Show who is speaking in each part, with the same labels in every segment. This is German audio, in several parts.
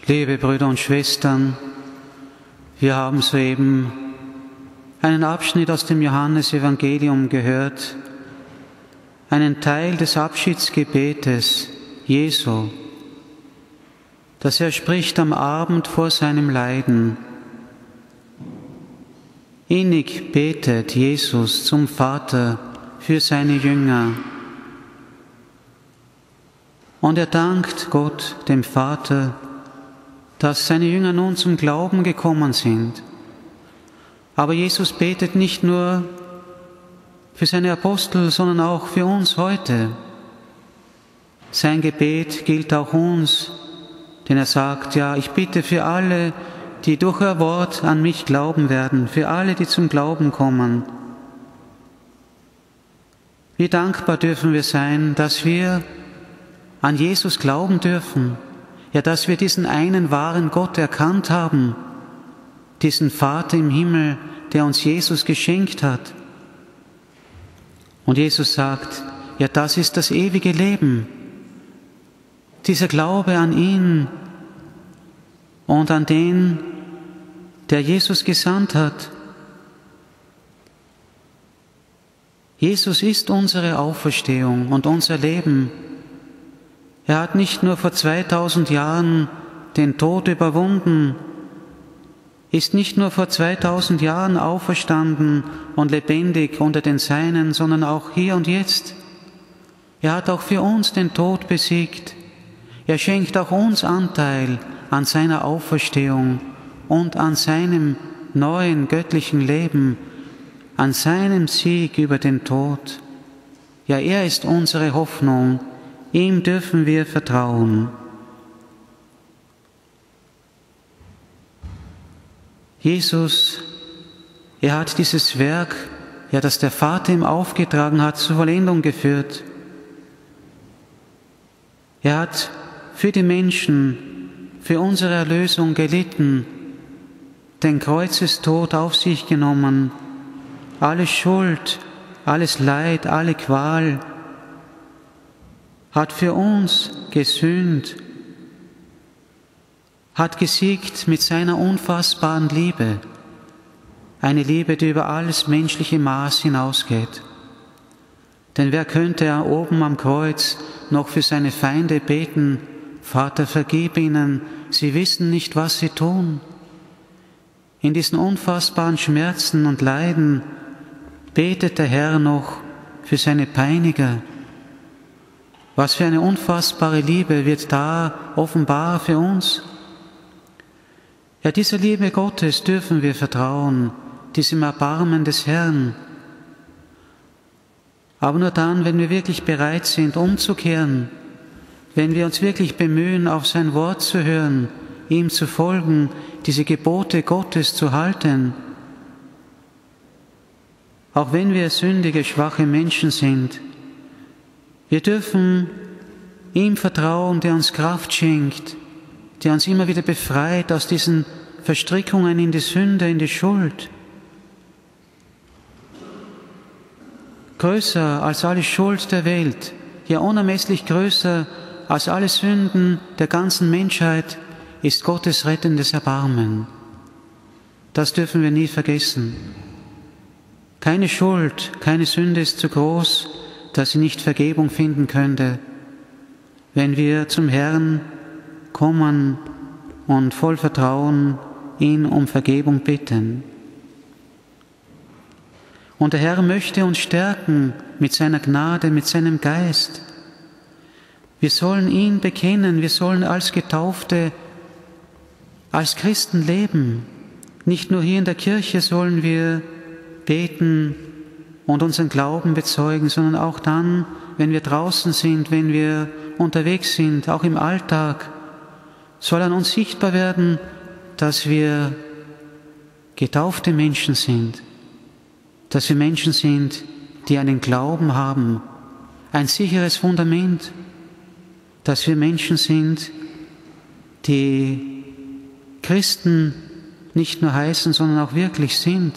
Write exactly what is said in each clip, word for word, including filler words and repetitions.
Speaker 1: Liebe Brüder und Schwestern, wir haben soeben einen Abschnitt aus dem Johannesevangelium gehört, einen Teil des Abschiedsgebetes Jesu, das er spricht am Abend vor seinem Leiden. Innig betet Jesus zum Vater für seine Jünger. Und er dankt Gott, dem Vater, dass seine Jünger nun zum Glauben gekommen sind. Aber Jesus betet nicht nur für seine Apostel, sondern auch für uns heute. Sein Gebet gilt auch uns, denn er sagt, ja, ich bitte für alle, die durch ihr Wort an mich glauben werden, für alle, die zum Glauben kommen. Wie dankbar dürfen wir sein, dass wir an Jesus glauben dürfen, ja, dass wir diesen einen wahren Gott erkannt haben, diesen Vater im Himmel, der uns Jesus geschenkt hat. Und Jesus sagt, ja, das ist das ewige Leben, dieser Glaube an ihn und an den, der Jesus gesandt hat. Jesus ist unsere Auferstehung und unser Leben. Er hat nicht nur vor zweitausend Jahren den Tod überwunden, ist nicht nur vor zweitausend Jahren auferstanden und lebendig unter den Seinen, sondern auch hier und jetzt. Er hat auch für uns den Tod besiegt. Er schenkt auch uns Anteil an seiner Auferstehung und an seinem neuen göttlichen Leben, an seinem Sieg über den Tod. Ja, er ist unsere Hoffnung. Ihm dürfen wir vertrauen. Jesus, er hat dieses Werk, ja, das der Vater ihm aufgetragen hat, zur Vollendung geführt. Er hat für die Menschen, für unsere Erlösung gelitten, den Kreuzestod auf sich genommen, alle Schuld, alles Leid, alle Qual, hat für uns gesühnt, hat gesiegt mit seiner unfassbaren Liebe, eine Liebe, die über alles menschliche Maß hinausgeht. Denn wer könnte er oben am Kreuz noch für seine Feinde beten, Vater, vergib ihnen, sie wissen nicht, was sie tun. In diesen unfassbaren Schmerzen und Leiden betet der Herr noch für seine Peiniger. Was für eine unfassbare Liebe wird da offenbar für uns? Ja, dieser Liebe Gottes dürfen wir vertrauen, diesem Erbarmen des Herrn. Aber nur dann, wenn wir wirklich bereit sind, umzukehren, wenn wir uns wirklich bemühen, auf sein Wort zu hören, ihm zu folgen, diese Gebote Gottes zu halten. Auch wenn wir sündige, schwache Menschen sind, wir dürfen ihm vertrauen, der uns Kraft schenkt, der uns immer wieder befreit aus diesen Verstrickungen in die Sünde, in die Schuld. Größer als alle Schuld der Welt, ja unermesslich größer als alle Sünden der ganzen Menschheit, ist Gottes rettendes Erbarmen. Das dürfen wir nie vergessen. Keine Schuld, keine Sünde ist zu groß, dass sie nicht Vergebung finden könnte, wenn wir zum Herrn kommen und voll Vertrauen ihn um Vergebung bitten. Und der Herr möchte uns stärken mit seiner Gnade, mit seinem Geist. Wir sollen ihn bekennen, wir sollen als Getaufte, als Christen leben. Nicht nur hier in der Kirche sollen wir beten und unseren Glauben bezeugen, sondern auch dann, wenn wir draußen sind, wenn wir unterwegs sind, auch im Alltag, soll an uns sichtbar werden, dass wir getaufte Menschen sind, dass wir Menschen sind, die einen Glauben haben, ein sicheres Fundament, dass wir Menschen sind, die Christen nicht nur heißen, sondern auch wirklich sind.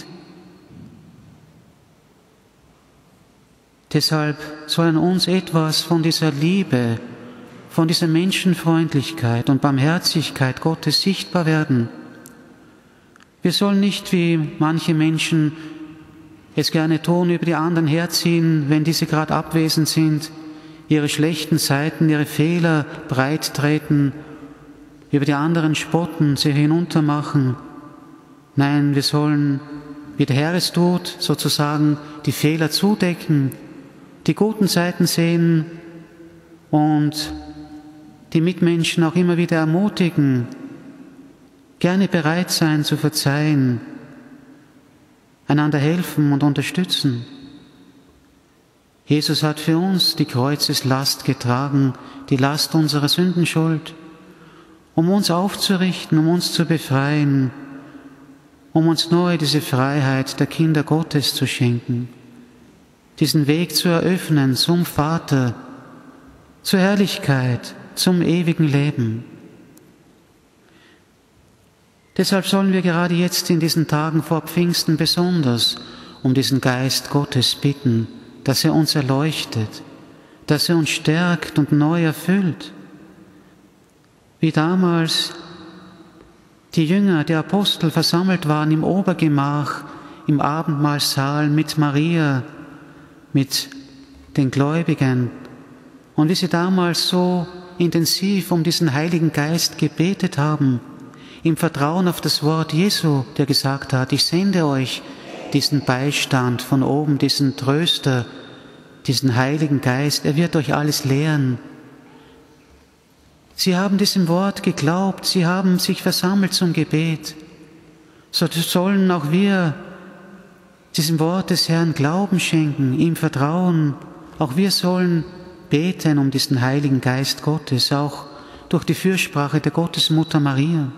Speaker 1: Deshalb soll an uns etwas von dieser Liebe von dieser Menschenfreundlichkeit und Barmherzigkeit Gottes sichtbar werden. Wir sollen nicht, wie manche Menschen es gerne tun, über die anderen herziehen, wenn diese gerade abwesend sind, ihre schlechten Seiten, ihre Fehler breit treten, über die anderen spotten, sie hinuntermachen. Nein, wir sollen, wie der Herr es tut, sozusagen die Fehler zudecken, die guten Seiten sehen und die Mitmenschen auch immer wieder ermutigen, gerne bereit sein zu verzeihen, einander helfen und unterstützen. Jesus hat für uns die Kreuzeslast getragen, die Last unserer Sündenschuld, um uns aufzurichten, um uns zu befreien, um uns neu diese Freiheit der Kinder Gottes zu schenken, diesen Weg zu eröffnen zum Vater, zur Herrlichkeit, zum ewigen Leben. Deshalb sollen wir gerade jetzt in diesen Tagen vor Pfingsten besonders um diesen Geist Gottes bitten, dass er uns erleuchtet, dass er uns stärkt und neu erfüllt. Wie damals die Jünger, die Apostel versammelt waren im Obergemach, im Abendmahlsaal mit Maria, mit den Gläubigen. Und wie sie damals so intensiv um diesen Heiligen Geist gebetet haben, im Vertrauen auf das Wort Jesu, der gesagt hat, ich sende euch diesen Beistand von oben, diesen Tröster, diesen Heiligen Geist, er wird euch alles lehren. Sie haben diesem Wort geglaubt, sie haben sich versammelt zum Gebet. So sollen auch wir diesem Wort des Herrn Glauben schenken, ihm vertrauen. Auch wir sollen beten um diesen Heiligen Geist Gottes, auch durch die Fürsprache der Gottesmutter Maria.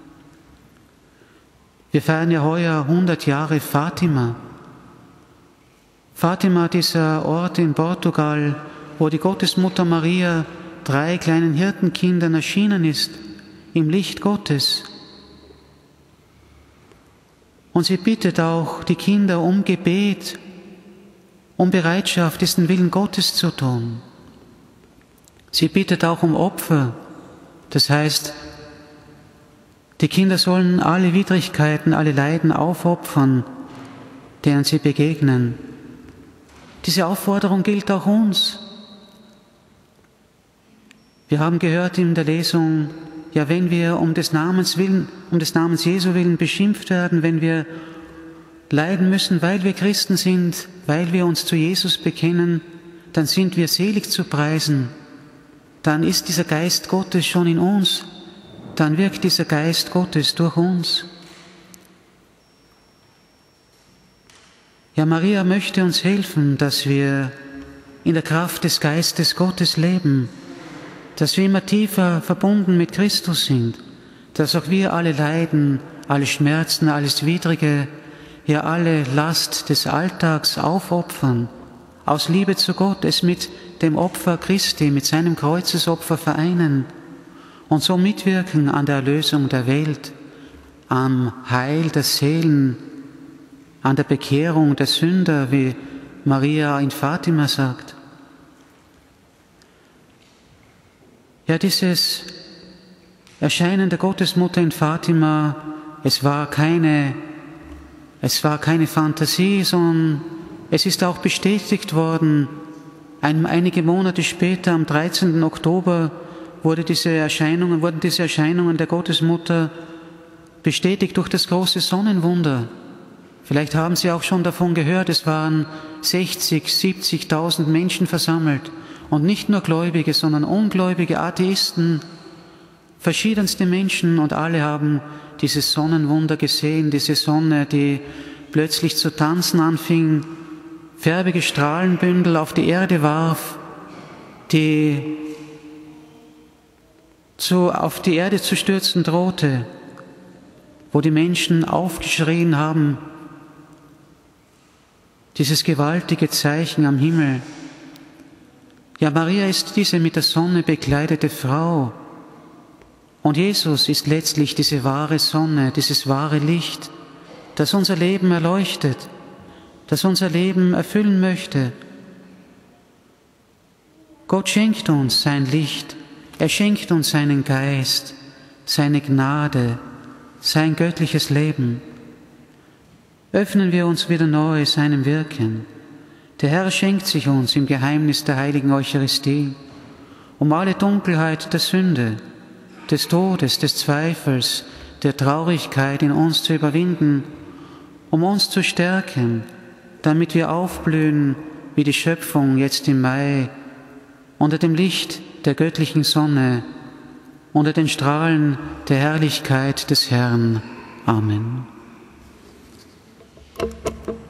Speaker 1: Wir feiern ja heuer hundert Jahre Fatima. Fatima, dieser Ort in Portugal, wo die Gottesmutter Maria drei kleinen Hirtenkindern erschienen ist, im Licht Gottes. Und sie bittet auch die Kinder um Gebet, um Bereitschaft, diesen Willen Gottes zu tun. Sie bittet auch um Opfer, das heißt, die Kinder sollen alle Widrigkeiten, alle Leiden aufopfern, denen sie begegnen. Diese Aufforderung gilt auch uns. Wir haben gehört in der Lesung, ja, wenn wir um des Namens willen, um des Namens Jesu willen beschimpft werden, wenn wir leiden müssen, weil wir Christen sind, weil wir uns zu Jesus bekennen, dann sind wir selig zu preisen. Dann ist dieser Geist Gottes schon in uns. Dann wirkt dieser Geist Gottes durch uns. Ja, Maria möchte uns helfen, dass wir in der Kraft des Geistes Gottes leben, dass wir immer tiefer verbunden mit Christus sind, dass auch wir alle Leiden, alle Schmerzen, alles Widrige, ja alle Last des Alltags aufopfern, aus Liebe zu Gott, es mit dem Opfer Christi, mit seinem Kreuzesopfer vereinen und so mitwirken an der Erlösung der Welt, am Heil der Seelen, an der Bekehrung der Sünder, wie Maria in Fatima sagt. Ja, dieses Erscheinen der Gottesmutter in Fatima, es war keine, es war keine Fantasie, sondern es ist auch bestätigt worden. Ein, einige Monate später, am dreizehnten Oktober, wurde diese Erscheinungen, wurden diese Erscheinungen der Gottesmutter bestätigt durch das große Sonnenwunder. Vielleicht haben Sie auch schon davon gehört, es waren sechzig, siebzigtausend Menschen versammelt. Und nicht nur Gläubige, sondern ungläubige Atheisten, verschiedenste Menschen, und alle haben dieses Sonnenwunder gesehen, diese Sonne, die plötzlich zu tanzen anfing, färbige Strahlenbündel auf die Erde warf, die zu, auf die Erde zu stürzen drohte, wo die Menschen aufgeschrien haben, dieses gewaltige Zeichen am Himmel. Ja, Maria ist diese mit der Sonne bekleidete Frau. Und Jesus ist letztlich diese wahre Sonne, dieses wahre Licht, das unser Leben erleuchtet, das unser Leben erfüllen möchte. Gott schenkt uns sein Licht, Er schenkt uns seinen Geist, seine Gnade, sein göttliches Leben. Öffnen wir uns wieder neu seinem Wirken. Der Herr schenkt sich uns im Geheimnis der heiligen Eucharistie, um alle Dunkelheit der Sünde, des Todes, des Zweifels, der Traurigkeit in uns zu überwinden, um uns zu stärken, damit wir aufblühen wie die Schöpfung jetzt im Mai, unter dem Licht der göttlichen Sonne, unter den Strahlen der Herrlichkeit des Herrn. Amen.